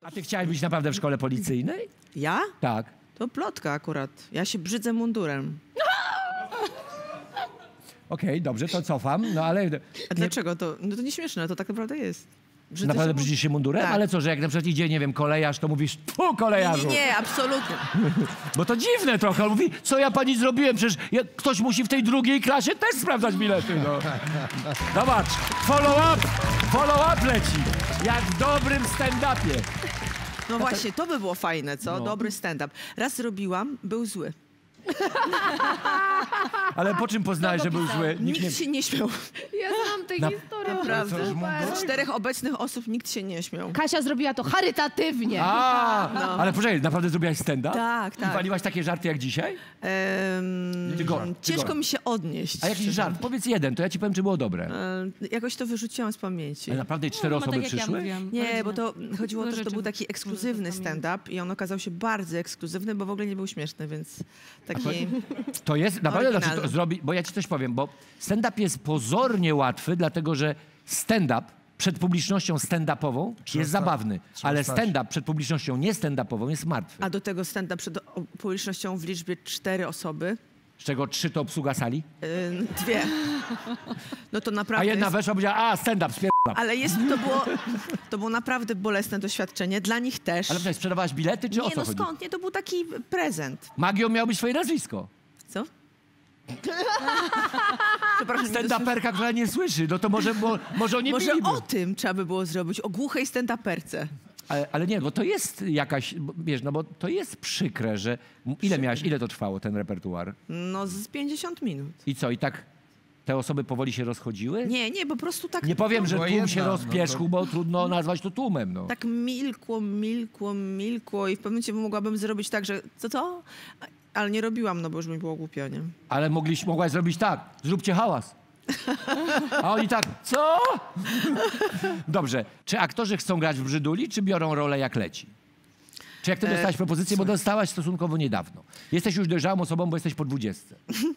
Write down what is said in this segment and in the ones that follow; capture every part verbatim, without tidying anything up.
A ty chciałeś być naprawdę w szkole policyjnej? Ja? Tak. To plotka akurat. Ja się brzydzę mundurem. Okej, okay, dobrze, to cofam, no ale... A dlaczego? To, no to nieśmieszne, to tak naprawdę jest. Brzydzę Naprawdę się brzydzisz się mundurem? Tak. Ale co, że jak na przykład idzie, nie wiem, kolejarz, to mówisz, fu, kolejarzu. Nie, nie, absolutnie. Bo to dziwne trochę. On mówi, co ja pani zrobiłem? Przecież ja, ktoś musi w tej drugiej klasie też sprawdzać bilety, no. Zobacz, follow up, follow up leci. Jak w dobrym stand-upie. No właśnie, to by było fajne, co? No. Dobry stand-up. Raz robiłam, był zły. Ale po czym poznałeś, że był zły? Nikt nie... się nie śmiał. Ja znam tej Na- historii. Naprawdę. Super. Z czterech obecnych osób nikt się nie śmiał. Kasia zrobiła to charytatywnie. A, No. ale poczekaj, naprawdę zrobiłaś stand-up? Tak, I tak. waliłaś takie żarty jak dzisiaj? Ehm, Ty go- ty ciężko go- mi się odnieść. A jakiś żart? Powiedz jeden, to ja ci powiem, czy było dobre. Ehm, jakoś to wyrzuciłam z pamięci. Ale naprawdę cztery No, osoby tak jak ja przyszły? mówiłam. Nie, bo to chodziło o to, że to rzeczy był taki ekskluzywny może zapomnieć. stand-up i on okazał się bardzo ekskluzywny, bo w ogóle nie był śmieszny, więc taki... To jest, naprawdę, znaczy, to Oryginalny. zrobi, bo ja ci coś powiem, bo stand-up jest pozornie łatwy, dlatego że stand-up przed publicznością stand-upową jest sta- zabawny, trzeba ale stać. stand-up przed publicznością nie stand-upową jest martwy. A do tego stand-up przed o- publicznością w liczbie cztery osoby, Z czego trzy to obsługa sali, yy, dwie. No to a naprawdę jedna jest... weszła i powiedziała, a stand-up, spierdam. Ale jest, to, było, to było naprawdę bolesne doświadczenie, dla nich też. Ale tutaj sprzedawałaś bilety, czy nie, o co no chodzi? skąd? Nie, to był taki prezent. Magią miało być swoje nazwisko. Co? Przepraszam, nie Stand-uperka, która nie słyszy, no to może, bo, może oni Może biliby. o tym trzeba by było zrobić, o głuchej stand-uperce. Ale, ale nie, bo to jest jakaś, bo, wiesz, no bo to jest przykre, że... Ile miałaś, ile to trwało, ten repertuar? No z pięćdziesiąt minut. I co, i tak te osoby powoli się rozchodziły? Nie, nie, po prostu tak... Nie powiem, że była tłum jedna, się no rozpieszł, to- bo trudno nazwać to tłumem, no. Tak milkło, milkło, milkło i w pewnym momencie mogłabym zrobić tak, że co, co? Ale nie robiłam, no bo już mi było głupio, nie? Ale mogliś, mogłaś zrobić tak, zróbcie hałas. A oni tak, co? Dobrze, czy aktorzy chcą grać w Brzyduli, czy biorą rolę jak leci? Czy jak ty dostałaś propozycję, bo dostałaś stosunkowo niedawno. Jesteś już dojrzałą osobą, bo jesteś po dwudziestce.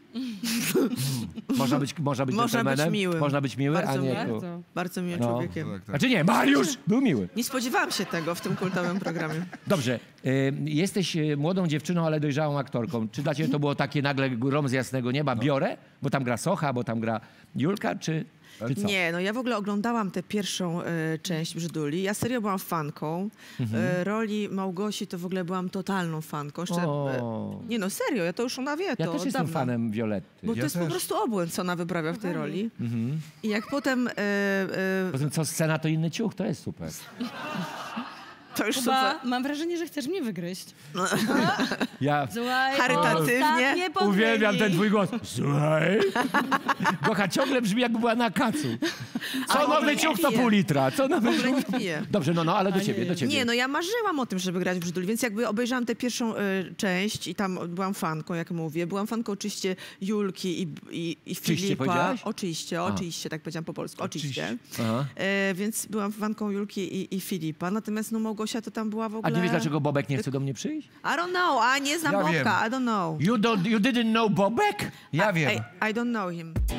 Można być, można być Można być dżentelmenem, miłym. Można być miły, Bardzo a nie... miłym. tu- Bardzo. Bardzo miłym No. człowiekiem. Tak, tak. Znaczy nie, Mariusz był miły. Nie spodziewałam się tego w tym kultowym programie. Dobrze, y, jesteś y, młodą dziewczyną, ale dojrzałą aktorką. Czy dla ciebie to było takie nagle grom z jasnego nieba? Biorę, bo tam gra Socha, bo tam gra Julka, czy, czy co? Nie, no ja w ogóle oglądałam tę pierwszą e, część Brzyduli. Ja serio byłam fanką. E, roli Małgosi to w ogóle byłam totalną fanką. Jeszcze, e, O. nie no, serio, ja to już ona wie, to Ja też od jestem dawna. fanem Violetty. Bo to Ja jest po też. prostu obłęd, co ona wyprawia w tej roli. I jak potem... E, e, Poza tym co scena, to inny ciuch, to jest super. to już super. Kuba, mam wrażenie, że chcesz mnie wygryźć. Ja Słuchaj, Charytatywnie. ostatnie podrygi. uwielbiam ten twój głos. Słuchaj. Gocha ciągle brzmi, jakby była na kacu. Co Ale nowy nie ciuch, to pije. pół litra. Co nowy W ogóle ciuch? nie pije. Dobrze, no, no, ale do ciebie, do ciebie. Nie, no ja marzyłam o tym, żeby grać w Brzyduli, więc jakby obejrzałam tę pierwszą e, część i tam byłam fanką, jak mówię. Byłam fanką oczywiście Julki i, i, i Filipa. powiedziałaś? Oczywiście, oczywiście, tak powiedziałam po polsku, oczywiście. Aha. E, więc byłam fanką Julki i, i Filipa, natomiast no Małgosia to tam była w A ogóle... nie wiesz, dlaczego Bobek nie chce do mnie przyjść? I don't know, a nie znam Ja Bobka, wiem. I don't know. You, don't, you didn't know Bobek? Ja wiem. I, I don't know him.